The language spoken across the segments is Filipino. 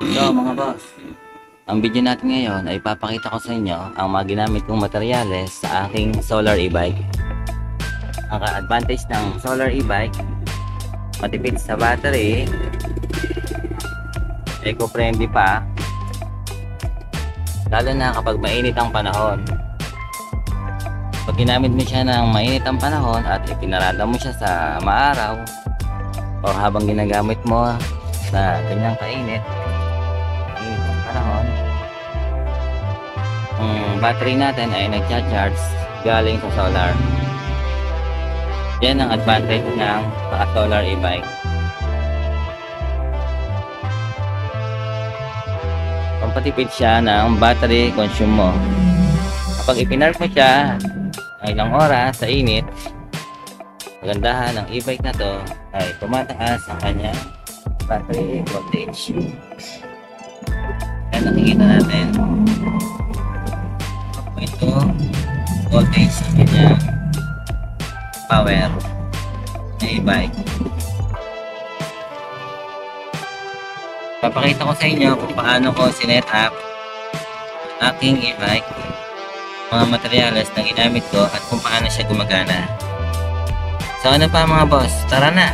So mga boss, ang video natin ngayon ay papakita ko sa inyo ang mga ginamit kong materyales sa aking solar e-bike. Ang advantage ng solar e-bike, matipid sa battery, eco-friendly pa, lalo na kapag mainit ang panahon. Pag ginamit mo siya ng mainit ang panahon at ipinarada mo siya sa maaraw o habang ginagamit mo na ganyang kainit, mainit ang panahon, ang battery natin ay nagcha-charge galing sa solar. Yan ang advantage ng solar e-bike. Pampatipid siya ng battery consume mo. Kapag ipinark mo siya ng ilang oras sa init, kagandahan ng e-bike na to ay tumataas ang kanyang battery voltage. Yan nakikita natin. Ito voltage sa kanyang power na e-bike. Papakita ko sa inyo kung paano ko sinet up ang aking e-bike, mga materyales na ginamit ko at kung paano siya gumagana. So ano pa mga boss, tara na!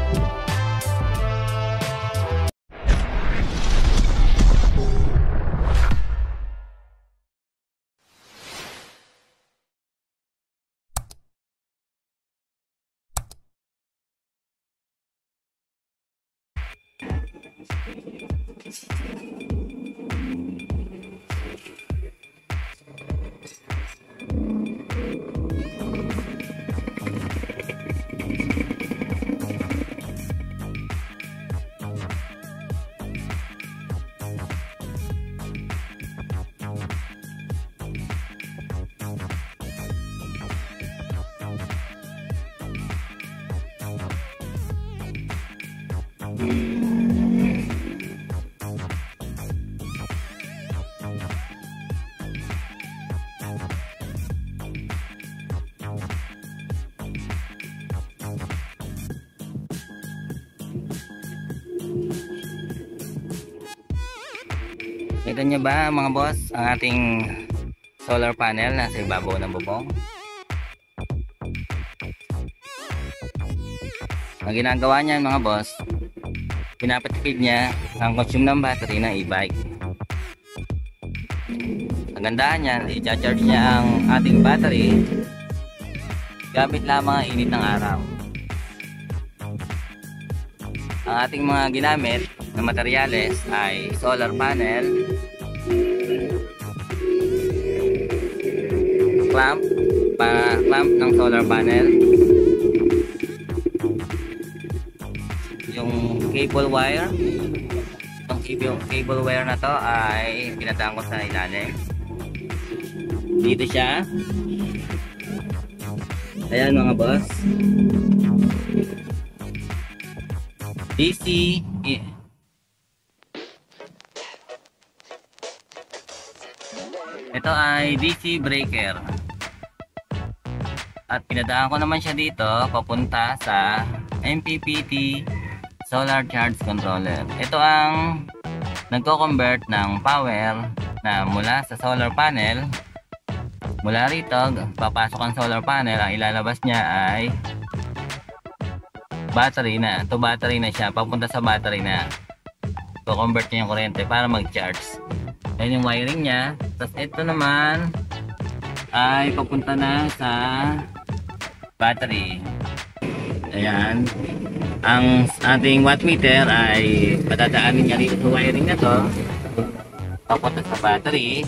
Kita nyo ba mga boss ang ating solar panel na sa ibabaw ng bubong? Ang ginagawa niyan mga boss, pinapatipid niya ang consume ng battery ng e-bike. Ang gandahan niyan, i-charge niya ang ating battery gamit lamang ang init ng araw. Ang ating mga ginamit na materyales ay solar panel, clamp ng solar panel, yung cable wire. Itong cable wire na to ay pinadaan ko sa ilalim. Dito siya. Ayan mga boss, DC ito ay DC breaker at pinadaan ko naman siya dito papunta sa MPPT solar charge controller. Ito ang nagko-convert ng power na mula sa solar panel. Mula rito papasok ang solar panel, ang ilalabas niya ay battery na. To battery na siya, papunta sa battery na. So convert niya yung kuryente para mag-charge. Ayan yung wiring niya. Tapos ito naman ay papunta na sa battery. Ayan. Ang ating wattmeter ay patadaanin niya rito sa wiring na to papunta sa battery.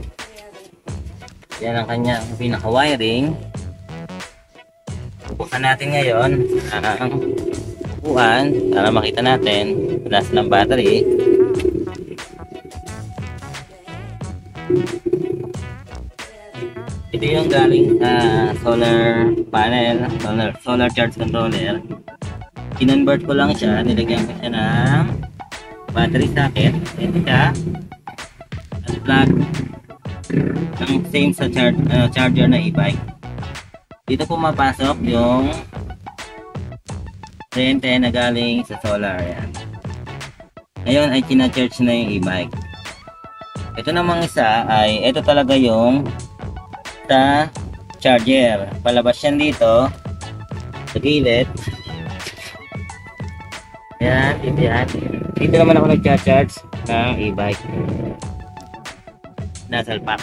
Yan ang kanyang pinaka-wiring. Buksan natin ngayon ang upuan para makita natin nasa ng battery. Ito yung galing sa solar panel, solar charge controller. Kinonvert ko lang siya, nilagyan ko siya ng battery socket. Ito siya. Unplug ng same sa charger na e-bike. Dito pumapasok yung kuryente na galing sa solar. Yan. Ngayon ay kina-charge na yung e-bike. Ito namang isa ay ito talaga yung sa charger. Palabas yan dito sa gilid. Yan, dito yan. Dito naman ako nag-charge ng e-bike. Nasalpak.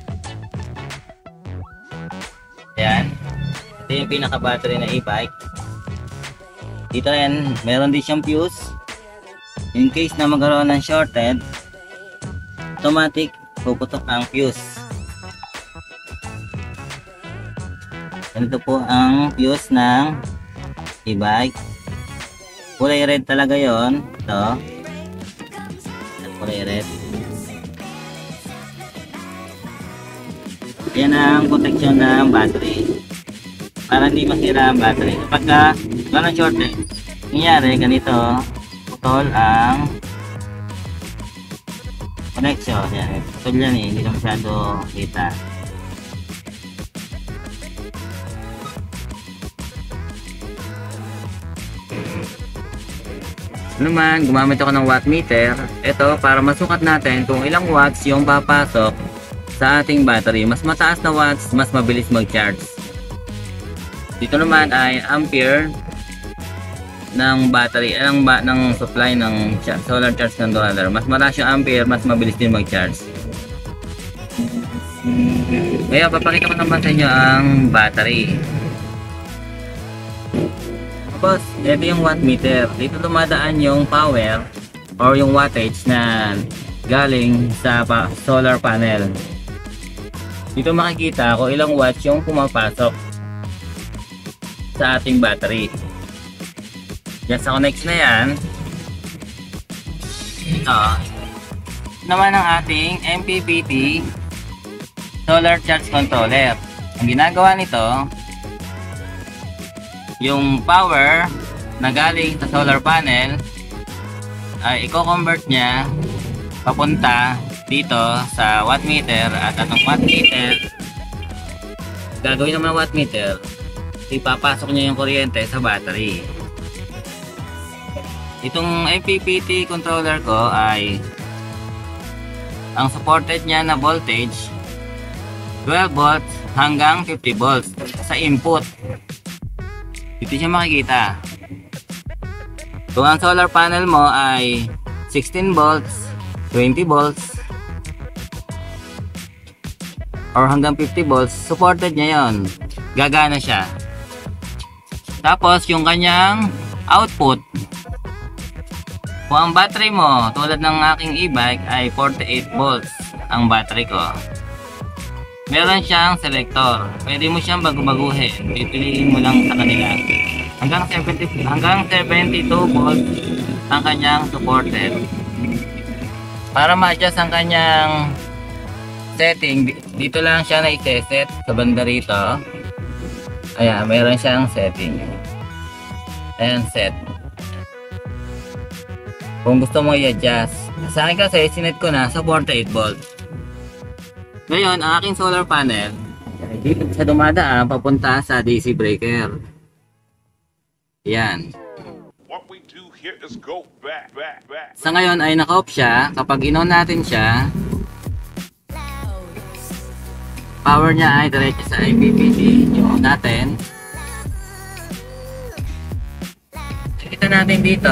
Yan. Ito yung pinaka-battery na e-bike. Dito yan, meron din siyang fuse. In case na magkaroon ng shorted, automatic puputok ang fuse. Ganito po ang fuse ng e-bike. Kulay red talaga yon. Ito. Kulay red. Yan ang protection ng battery. Para hindi masira ang battery. Kapag walang shorted, nangyari ganito, putol ang connection. Yan. Putol yan eh. Hindi na masyado kita. Naman, gumamit ako ng wattmeter. Ito para masukat natin kung ilang watts yung papasok sa ating battery. Mas mataas na watts, mas mabilis mag-charge. Dito naman ay ampere ng battery, ng supply ng solar charge controller. Mas mataas yung ampere, mas mabilis din mag-charge. Kaya papakita ko naman sa inyo ang battery. Tapos, ito yung wattmeter. Dito dumadaan yung power or yung wattage na galing sa solar panel. Dito makikita kung ilang watts yung pumapasok sa ating battery. Yan sa connect na yan. Ito naman ang ating MPPT solar charge controller. Ang ginagawa nito, yung power na galing sa solar panel ay i-convert niya papunta dito sa wattmeter, at atong wattmeter, gagawin naman ng wattmeter, ipapasok niya yung kuryente sa battery. Itong MPPT controller ko ay ang supported niya na voltage 12 volts hanggang 50 volts sa input. Dito siya makikita. Kung ang solar panel mo ay 16 volts, 20 volts, or hanggang 50 volts, supported niya yon. Gagana siya. Tapos yung kanyang output, kung ang battery mo, tulad ng aking e-bike, ay 48 volts ang battery ko, meron siyang selector. Pwede mo siyang baguhin. Pipiliin mo lang sa kanila. Hanggang 72 volts ang kanyang supported. Para ma-adjust ang kanyang setting, dito lang siya na i-set sa banda rito. Ayan, meron siyang setting. Ayan, set. Kung gusto mo i-adjust. Sa akin kasi, sinet ko na sa 48 volts. Ngayon, ang aking solar panel, dito sa dumadaan, papunta sa DC breaker. Yan. Sa ngayon ay naka-off siya. Kapag in-on natin siya, power niya ay diretso sa IPPT. I-on natin. Kita natin dito,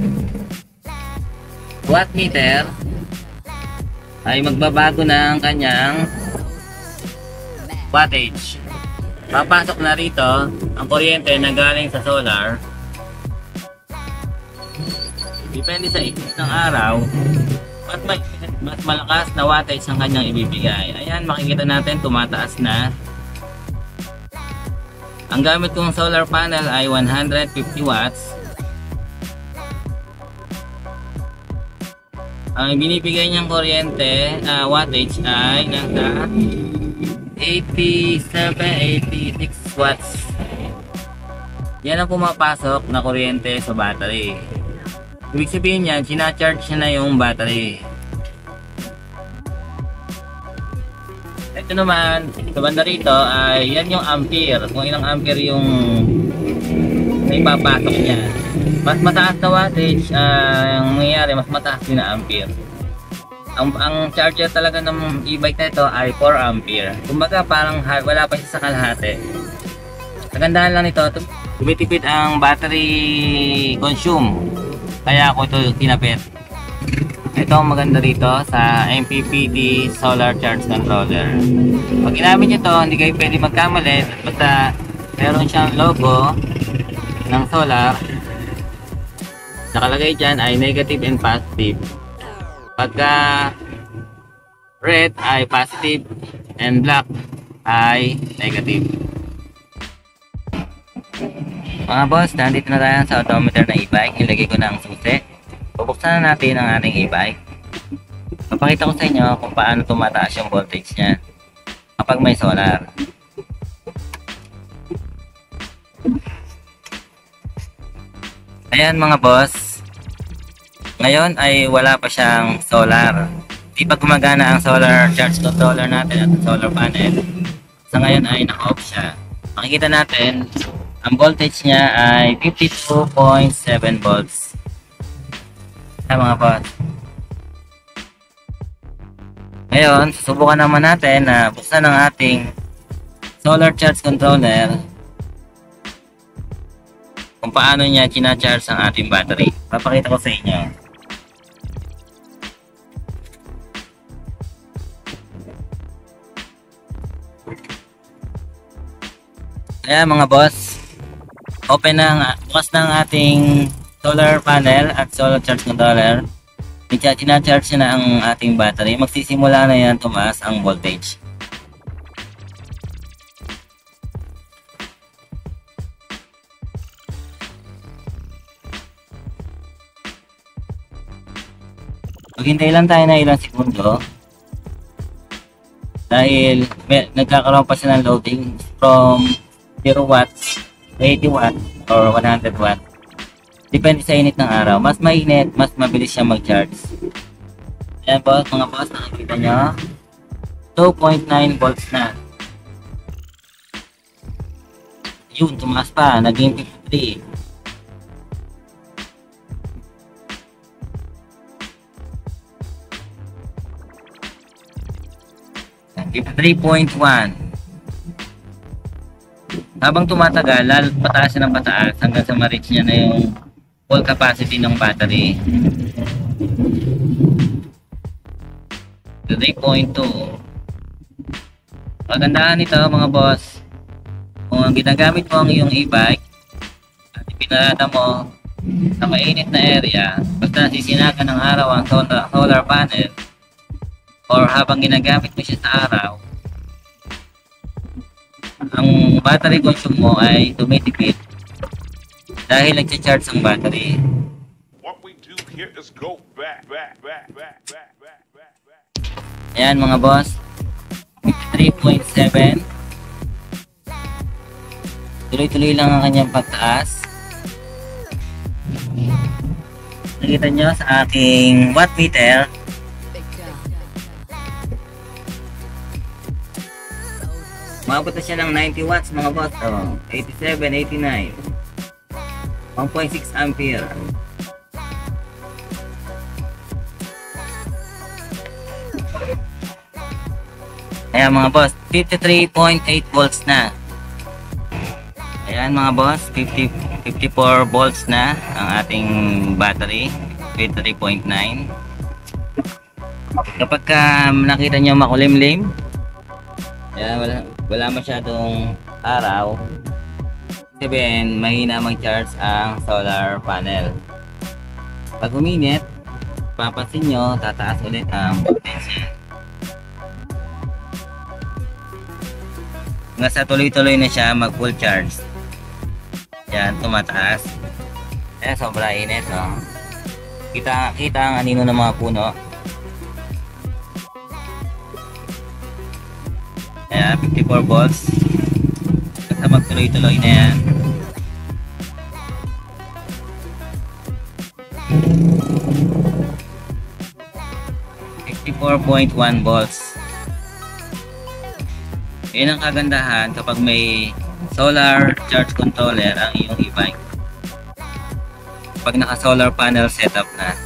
wattmeter ay magbabago ng kanyang wattage. Papasok na rito ang kuryente na galing sa solar. Depende sa init ng araw, mas malakas na wattage ang kanyang ibibigay. Ayan, makikita natin tumataas na. Ang gamit kong solar panel ay 150 watts. Ang binibigay niyang kuryente, wattage ay nasa 86 watts. Yan ang pumapasok na kuryente sa battery. Ibig sabihin niyan, sinacharge niya na yung battery. Ito naman, sa banda rito ay yan yung ampere. Kung ilang ampere yung may papasok niya. Mas mataas na wattage, ang mangyayari, mas mataas din na ampere. Ang charger talaga ng e-bike na ito ay 4 ampere. Kumbaga parang wala pa siya sa kalahati. Kagandahan lang nito, tumitipid ang battery consume. Kaya ako ito kinapit. Ito ang maganda dito sa MPPT Solar Charge Controller. Pag ginamit nyo ito, hindi kayo pwede magkamali. Basta meron siyang logo ng solar. Nakalagay dyan ay negative and positive. Pagka red ay positive and black ay negative. Mga boss, nandito na tayo sa odometer na e-bike. Nilagay ko na ang susi. Bubuksan na natin ang ating e-bike. Papakita ko sa inyo kung paano tumataas yung voltage niya kapag may solar. Ayan mga boss. Ngayon ay wala pa siyang solar. Di pa gumagana ang solar charge controller natin at solar panel. Sa ngayon ay naka-off siya. Makikita natin, ang voltage niya ay 52.7 volts. Ayan mga boss. Ngayon, susubukan naman natin na buksan ang ating solar charge controller kung paano niya kina-charge ang ating battery. Papakita ko sa inyo. Ayan mga boss, bukas na ang ating solar panel at solar charge controller. Tina-charge na ang ating battery. Magsisimula na yan tumaas ang voltage. Maghintay lang tayo na ilang segundo. Dahil nagkakaroon pa siya ng loading from 0 watts, 80 watts, or 100 watts. Depende sa init ng araw. Mas mainit, mas mabilis siya mag-charge. Ayan po, mga boss, nakikita nyo. 2.9 volts na. Yun, tumaas pa. Naging 53. Naging 3.1. Habang tumatagal, pataas ng pataas hanggang sa ma-reach niya na yung full capacity ng battery. 3.2. Pagandahan nito mga boss, kung ang ginagamit mo ang iyong e-bike at ipinarada mo sa mainit na area, basta sisinagan ng araw ang solar panel or habang ginagamit mo siya sa araw, ang battery consume mo ay tumitipid dahil nagcha-charge ang battery. What we do here is go back. Ayan mga boss, 3.7. Tuloy-tuloy lang ang kanyang pagtaas. Nakita nyo sa aking watt meter, maabot na siya ng 90 watts mga boss. 87, 89. 1.6 ampere. Ayan mga boss, 53.8 volts na. Ayan mga boss, 54 volts na ang ating battery with 3.9. Kapag nakita nyo makulimlim, ayan, wala masyadong araw, sabihin mahina mag-charge ang solar panel. Pag uminit, papansin nyo, tataas ulit ang voltage. Hanggang sa tuloy-tuloy na siya mag full charge. Yan, tumataas. Ayan, sobra init, no? Kita ang anino ng mga puno. Ayan, 54 volts. Basta magtuloy-tuloy na yan. .1 volts. Yan ang kagandahan kapag may solar charge controller ang iyong e-bike. pag naka solar panel setup na,